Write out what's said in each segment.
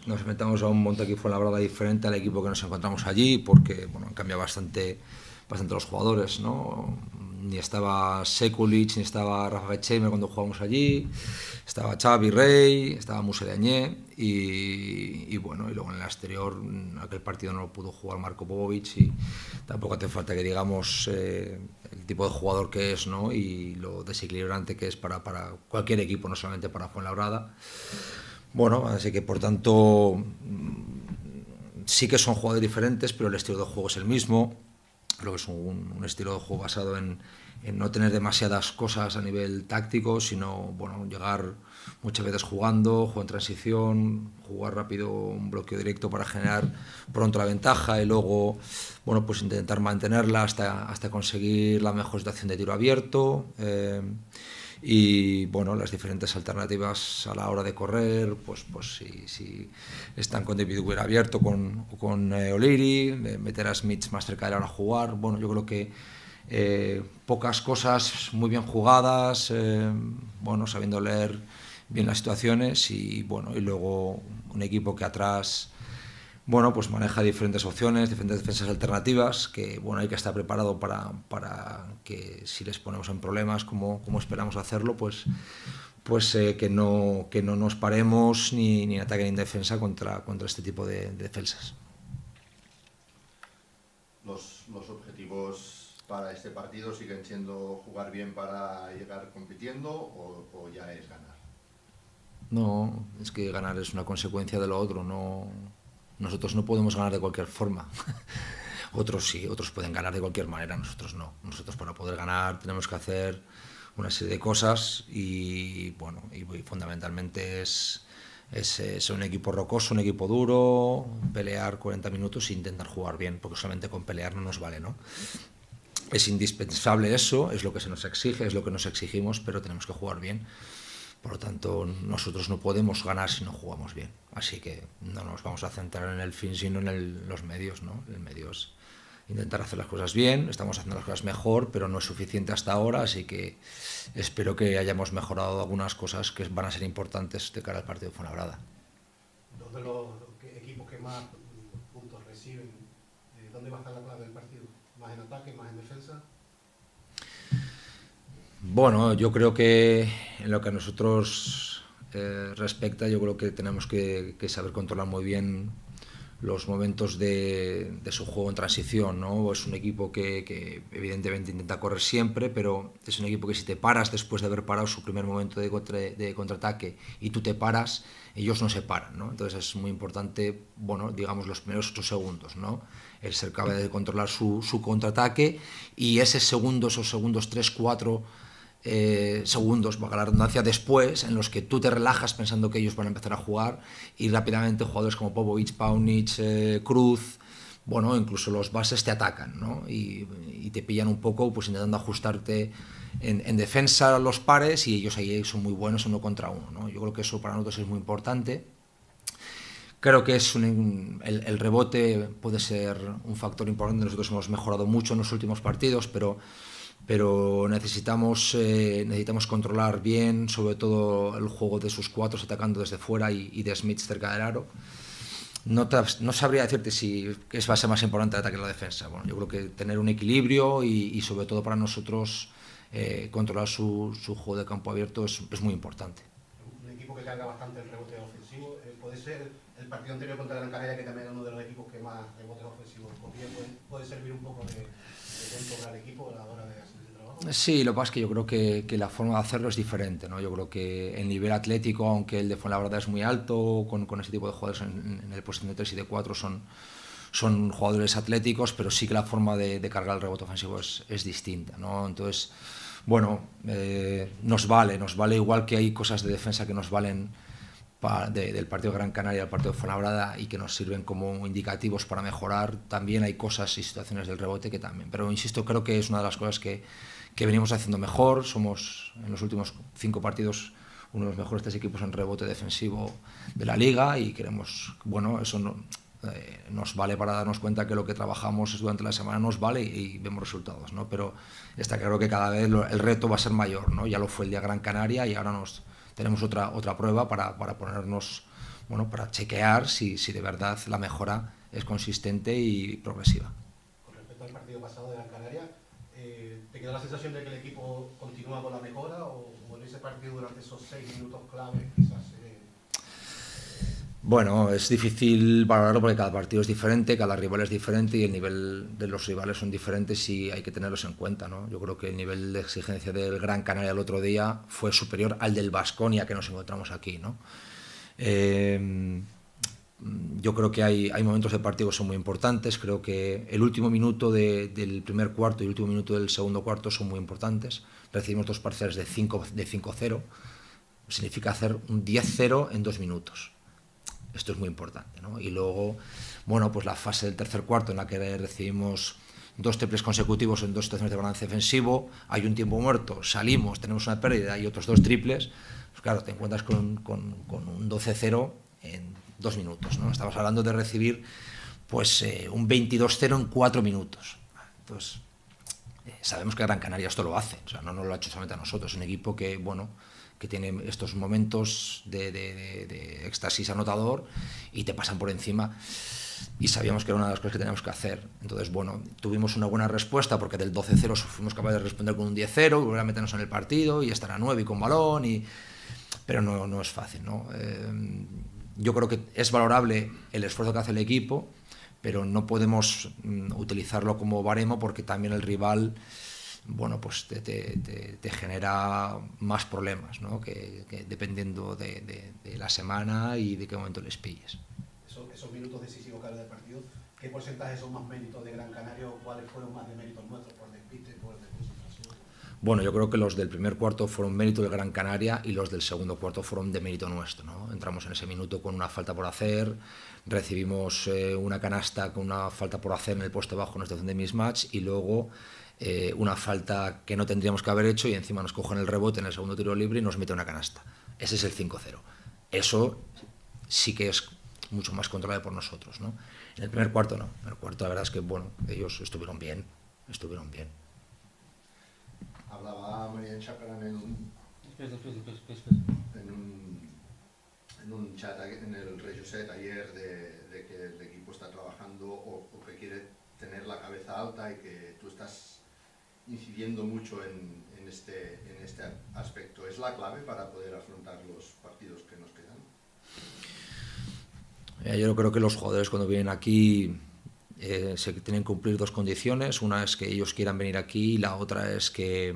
nos enfrentamos a un Montaquí Fuenlabrada diferente al equipo que nos encontramos allí, porque bueno, han cambiado bastante los jugadores, ¿no? Ni estaba Sekulic, ni estaba Rafa Gecheimer cuando jugábamos allí, estaba Xavi Rey, estaba Muse de Añé y bueno, y luego en el exterior aquel partido no lo pudo jugar Marko Bobovic y tampoco hace falta que digamos el tipo de jugador que es, ¿no? Y lo desequilibrante que es para cualquier equipo, no solamente para Fuenlabrada. Bueno, así que por tanto sí que son jugadores diferentes, pero el estilo de juego es el mismo. Creo que es un estilo de juego basado en no tener demasiadas cosas a nivel táctico, sino bueno, llegar muchas veces jugando, juego en transición, jugar rápido un bloqueo directo para generar pronto la ventaja y luego bueno, pues intentar mantenerla hasta conseguir la mejor situación de tiro abierto. Y bueno, las diferentes alternativas a la hora de correr, pues si están con David Weir abierto con O'Leary, meter a Smith más cerca de la hora a jugar. Bueno, yo creo que pocas cosas muy bien jugadas, bueno, sabiendo leer bien las situaciones y bueno, y luego un equipo que atrás bueno, pues maneja diferentes opciones, diferentes defensas alternativas, que bueno, hay que estar preparado para que si les ponemos en problemas, como esperamos hacerlo, pues que no nos paremos ni en ataque ni en defensa contra este tipo de defensas. ¿Los objetivos para este partido siguen siendo jugar bien para llegar compitiendo o ya es ganar? No, es que ganar es una consecuencia de lo otro, no... Nosotros no podemos ganar de cualquier forma. Otros sí, otros pueden ganar de cualquier manera, nosotros no. Nosotros para poder ganar tenemos que hacer una serie de cosas y bueno, y fundamentalmente es un equipo rocoso, un equipo duro, pelear 40 minutos e intentar jugar bien, porque solamente con pelear no nos vale, ¿no? Es indispensable eso, es lo que se nos exige, es lo que nos exigimos, pero tenemos que jugar bien. Por lo tanto, nosotros no podemos ganar si no jugamos bien. Así que no nos vamos a centrar en el fin, sino en los medios, ¿no? El medio es intentar hacer las cosas bien, estamos haciendo las cosas mejor, pero no es suficiente hasta ahora, así que espero que hayamos mejorado algunas cosas que van a ser importantes de cara al partido de Fuenlabrada. Dos de los equipos que más puntos reciben, ¿dónde va a estar la clave del partido? ¿Más en ataque, más en defensa? Bueno, yo creo que en lo que a nosotros respecta, yo creo que tenemos que saber controlar muy bien los momentos de su juego en transición, ¿no? Es un equipo que evidentemente intenta correr siempre, pero es un equipo que si te paras después de haber parado su primer momento de contraataque y tú te paras, ellos no se paran, ¿no? Entonces es muy importante, bueno, digamos los primeros 8 segundos, ¿no? El ser capaz de controlar su contraataque y esos segundos 3, 4 segundos, valga la redundancia, después, en los que tú te relajas pensando que ellos van a empezar a jugar y rápidamente jugadores como Popovic, Paunic, Cruz, bueno, incluso los bases te atacan, ¿no? Y te pillan un poco pues intentando ajustarte en defensa a los pares y ellos ahí son muy buenos uno contra uno, ¿no? Yo creo que eso para nosotros es muy importante. Creo que el rebote puede ser un factor importante. Nosotros hemos mejorado mucho en los últimos partidos, pero necesitamos controlar bien, sobre todo el juego de sus cuatros atacando desde fuera y de Smith cerca del aro. No sabría decirte si va a ser más importante el ataque que la defensa. Bueno, yo creo que tener un equilibrio y sobre todo para nosotros controlar su juego de campo abierto es muy importante. Un equipo que carga bastante el rebote ofensivo, puede ser el partido anterior contra Gran Canaria, que también era uno de los equipos que más rebotes ofensivos cogía, puede servir un poco de ejemplo para el equipo a la hora de hacer ese trabajo. Sí, lo que pasa es que yo creo que la forma de hacerlo es diferente, ¿no? Yo creo que el nivel atlético, aunque el de Fuenlabrada es muy alto, con ese tipo de jugadores en el posición de 3 y de 4 son jugadores atléticos, pero sí que la forma de cargar el rebote ofensivo es distinta, ¿no? Entonces, bueno, nos vale igual que hay cosas de defensa que nos valen del partido de Gran Canaria al partido de Fuenlabrada y que nos sirven como indicativos para mejorar. También hay cosas y situaciones del rebote que también, pero insisto, creo que es una de las cosas que venimos haciendo mejor. Somos en los últimos 5 partidos uno de los mejores 3 equipos en rebote defensivo de la liga y queremos, bueno, eso nos vale para darnos cuenta que lo que trabajamos durante la semana nos vale y vemos resultados, ¿no? Pero está claro que cada vez el reto va a ser mayor, ¿no? Ya lo fue el día Gran Canaria y ahora tenemos otra prueba para ponernos bueno, para chequear si de verdad la mejora es consistente y progresiva. Con respecto al partido pasado de Gran Canaria, ¿te queda la sensación de que el equipo continúa con la mejora o en ese partido durante esos 6 minutos clave quizás? Bueno, es difícil valorarlo porque cada partido es diferente, cada rival es diferente y el nivel de los rivales son diferentes y hay que tenerlos en cuenta, ¿no? Yo creo que el nivel de exigencia del Gran Canaria el otro día fue superior al del Baskonia que nos encontramos aquí, ¿no? Yo creo que hay momentos de partido que son muy importantes. Creo que el último minuto del primer cuarto y el último minuto del segundo cuarto son muy importantes. Recibimos dos parciales de 5-0. Significa hacer un 10-0 en 2 minutos. Esto es muy importante, ¿no? Y luego, bueno, pues la fase del tercer cuarto en la que recibimos 2 triples consecutivos en 2 situaciones de balance defensivo, hay un tiempo muerto, salimos, tenemos una pérdida y otros 2 triples, pues claro, te encuentras con un 12-0 en 2 minutos, ¿no? Estamos hablando de recibir pues un 22-0 en 4 minutos. Entonces, sabemos que Gran Canaria esto lo hace, o sea, no nos lo ha hecho solamente a nosotros, es un equipo que, bueno, que tiene estos momentos de éxtasis anotador y te pasan por encima y sabíamos que era una de las cosas que teníamos que hacer. Entonces, bueno, tuvimos una buena respuesta porque del 12-0 fuimos capaces de responder con un 10-0 y volver a meternos en el partido y estar a 9 y con balón, pero no es fácil, ¿no? Yo creo que es valorable el esfuerzo que hace el equipo, pero no podemos utilizarlo como baremo porque también el rival, bueno, pues te genera más problemas, ¿no? que dependiendo de la semana y de qué momento les pilles. Esos minutos decisivos que habla del partido, ¿qué porcentaje son más méritos de Gran Canaria o cuáles fueron más de méritos nuestros por despiste, por desconcentración? Bueno, yo creo que los del primer cuarto fueron mérito de Gran Canaria y los del segundo cuarto fueron de mérito nuestro, ¿no? Entramos en ese minuto con una falta por hacer, recibimos una canasta con una falta por hacer en el poste bajo en una situación de mismatch y luego una falta que no tendríamos que haber hecho y encima nos cogen el rebote en el segundo tiro libre y nos mete una canasta. Ese es el 5-0. Eso sí que es mucho más controlado por nosotros, ¿no? En el primer cuarto no. En el cuarto la verdad es que, bueno, ellos estuvieron bien. Hablaba Marian Chaparán en un chat en el Rejuset ayer de que el equipo está trabajando o que quiere tener la cabeza alta y que tú estás incidiendo mucho en este aspecto. ¿Es la clave para poder afrontar los partidos que nos quedan? Yo creo que los jugadores cuando vienen aquí se tienen que cumplir 2 condiciones. Una es que ellos quieran venir aquí y la otra es que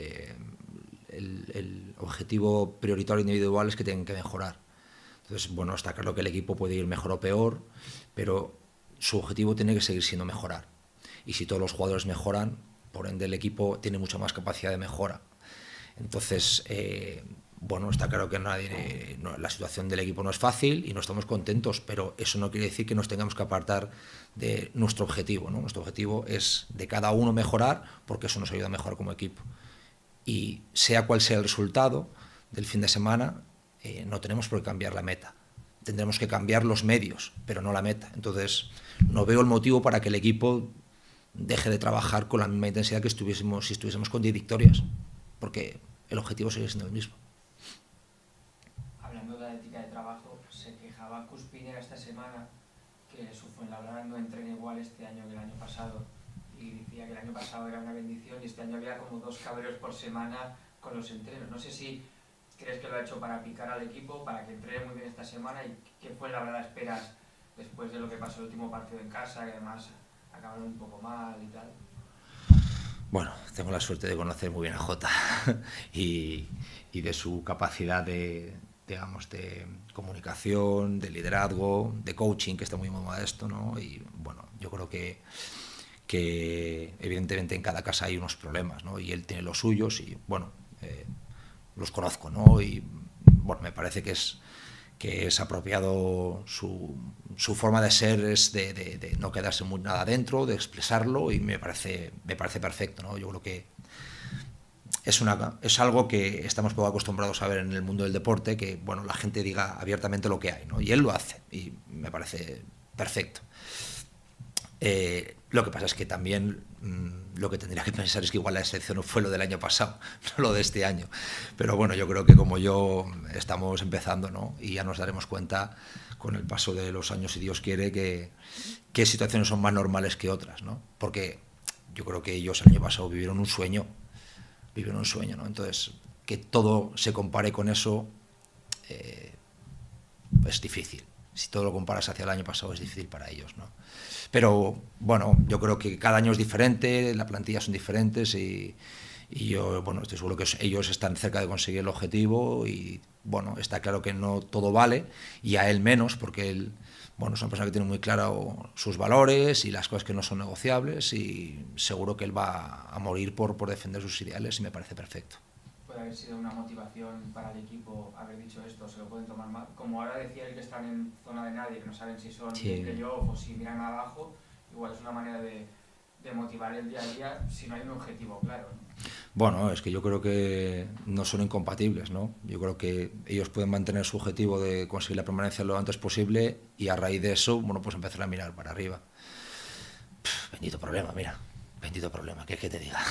el objetivo prioritario individual es que tienen que mejorar. Entonces, bueno, está claro que el equipo puede ir mejor o peor, pero su objetivo tiene que seguir siendo mejorar. Y si todos los jugadores mejoran, por ende el equipo tiene mucha más capacidad de mejora. Entonces, bueno, está claro que la situación del equipo no es fácil y no estamos contentos, pero eso no quiere decir que nos tengamos que apartar de nuestro objetivo, ¿no? Nuestro objetivo es de cada uno mejorar porque eso nos ayuda a mejorar como equipo. Y sea cual sea el resultado del fin de semana, no tenemos por qué cambiar la meta. Tendremos que cambiar los medios, pero no la meta. Entonces, no veo el motivo para que el equipo deje de trabajar con la misma intensidad que si estuviésemos con 10 victorias, porque el objetivo sigue siendo el mismo. Hablando de la ética de trabajo, se quejaba Cuspinera esta semana que su Fuenlabrada no entrena igual este año que el año pasado y decía que el año pasado era una bendición y este año había como 2 cabreos por semana con los entrenos. No sé si crees que lo ha hecho para picar al equipo, para que entrene muy bien esta semana y qué Fuenlabrada esperas después de lo que pasó el último partido en casa, que además acabaron un poco mal y tal. Bueno, tengo la suerte de conocer muy bien a Jota y de su capacidad de comunicación, de liderazgo, de coaching, que está muy moda esto, ¿no? Y bueno, yo creo que evidentemente en cada casa hay unos problemas, ¿no? Y él tiene los suyos y bueno, los conozco, ¿no? Y bueno, me parece que es apropiado su forma de ser, es de no quedarse muy nada dentro, de expresarlo y me parece perfecto, ¿no? Yo creo que es algo que estamos poco acostumbrados a ver en el mundo del deporte, que bueno, la gente diga abiertamente lo que hay, ¿no? Y él lo hace y me parece perfecto. Lo que pasa es que también lo que tendría que pensar es que igual la excepción fue lo del año pasado, no lo de este año. Pero bueno, yo creo que como yo estamos empezando, ¿no? Y ya nos daremos cuenta con el paso de los años, si Dios quiere, qué situaciones son más normales que otras, ¿no? Porque yo creo que ellos el año pasado vivieron un sueño, ¿no? Entonces, que todo se compare con eso es difícil. Si todo lo comparas hacia el año pasado es difícil para ellos, ¿no? Pero bueno, yo creo que cada año es diferente, las plantillas son diferentes y yo, bueno, estoy seguro que ellos están cerca de conseguir el objetivo y bueno, está claro que no todo vale y a él menos porque él, bueno, es una persona que tiene muy claro sus valores y las cosas que no son negociables y seguro que él va a morir por defender sus ideales y me parece perfecto. Puede haber sido una motivación para el equipo haber dicho esto, se lo pueden tomar mal. Como ahora decía él que están en zona de nadie, que no saben si son de playoff o si miran abajo, igual es una manera de motivar el día a día si no hay un objetivo claro, ¿no? Bueno, es que yo creo que no son incompatibles, ¿no? Yo creo que ellos pueden mantener su objetivo de conseguir la permanencia lo antes posible y a raíz de eso, bueno, pues empezar a mirar para arriba. Bendito problema, mira, bendito problema, ¿qué te diga?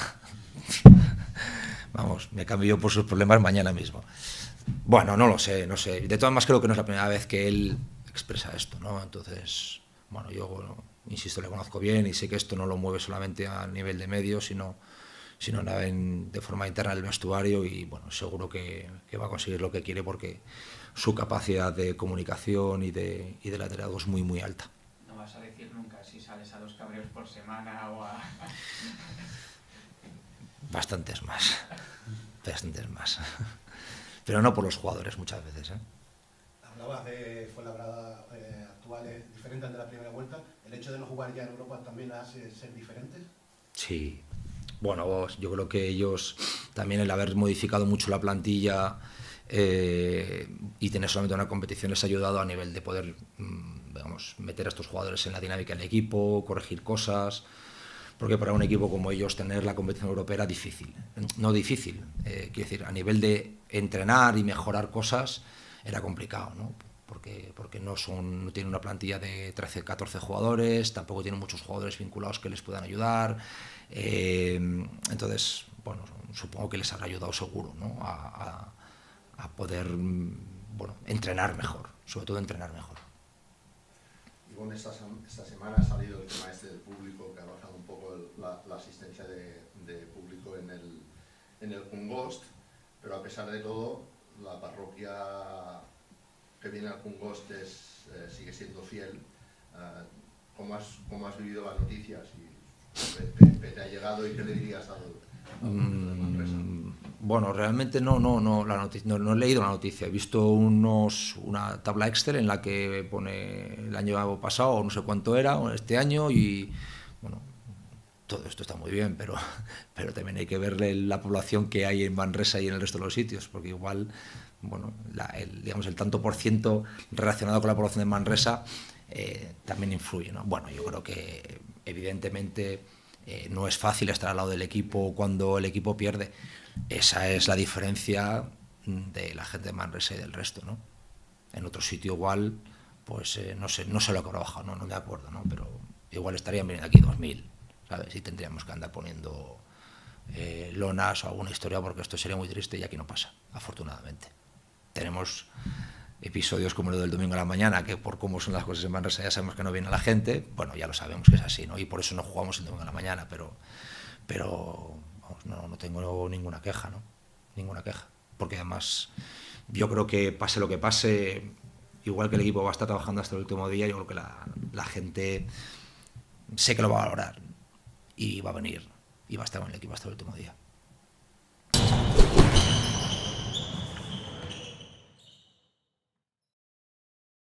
Vamos, me cambio yo por sus problemas mañana mismo. Bueno, no lo sé. De todas maneras creo que no es la primera vez que él expresa esto, ¿no? Entonces, bueno, yo, insisto, le conozco bien y sé que esto no lo mueve solamente a nivel de medios, sino de forma interna del vestuario y, bueno, seguro que va a conseguir lo que quiere porque su capacidad de comunicación y de liderazgo es muy, muy alta. No vas a decir nunca si sales a 2 cabreos por semana o a... Bastantes más. Pero no por los jugadores muchas veces, ¿eh? Hablabas de Fuenlabrada actuales diferentes de la primera vuelta. ¿El hecho de no jugar ya en Europa también la hace ser diferentes? Sí. Bueno, yo creo que ellos también el haber modificado mucho la plantilla y tener solamente una competición les ha ayudado a nivel de poder, digamos, meter a estos jugadores en la dinámica del equipo, corregir cosas. Porque para un equipo como ellos tener la competición europea era difícil. No difícil, quiero decir, a nivel de entrenar y mejorar cosas era complicado, ¿no? Porque no tienen una plantilla de 13, 14 jugadores, tampoco tienen muchos jugadores vinculados que les puedan ayudar. Entonces, bueno, supongo que les habrá ayudado seguro, ¿no? A poder, bueno, entrenar mejor, sobre todo entrenar mejor. Y bueno, esta semana ha salido el tema este del público, que ha bajado un poco la asistencia de público en el Congost, pero a pesar de todo, la parroquia que viene al Congost sigue siendo fiel. ¿Cómo has vivido las noticias? ¿Qué te ha llegado y qué le dirías al Manresa? Bueno, realmente no he leído la noticia. He visto una tabla Excel en la que pone el año pasado, o no sé cuánto era, o este año, y bueno, todo esto está muy bien, pero también hay que verle la población que hay en Manresa y en el resto de los sitios, porque igual, bueno, digamos, el tanto por ciento relacionado con la población de Manresa también influye, ¿no? Bueno, yo creo que evidentemente no es fácil estar al lado del equipo cuando el equipo pierde. Esa es la diferencia de la gente de Manresa y del resto, ¿no? En otro sitio igual, pues no sé lo que habrá bajado, no me acuerdo, ¿no? Pero igual estarían viniendo aquí 2000, ¿sabes? Y tendríamos que andar poniendo lonas o alguna historia porque esto sería muy triste y aquí no pasa, afortunadamente. Tenemos episodios como lo del domingo a la mañana, que por cómo son las cosas en Manresa ya sabemos que no viene la gente, bueno, ya lo sabemos que es así, ¿no? Y por eso no jugamos el domingo a la mañana, pero vamos, no tengo ninguna queja, ¿no? Ninguna queja. Porque además yo creo que pase lo que pase, igual que el equipo va a estar trabajando hasta el último día, yo creo que la gente sé que lo va a valorar y va a venir y va a estar en el equipo hasta el último día.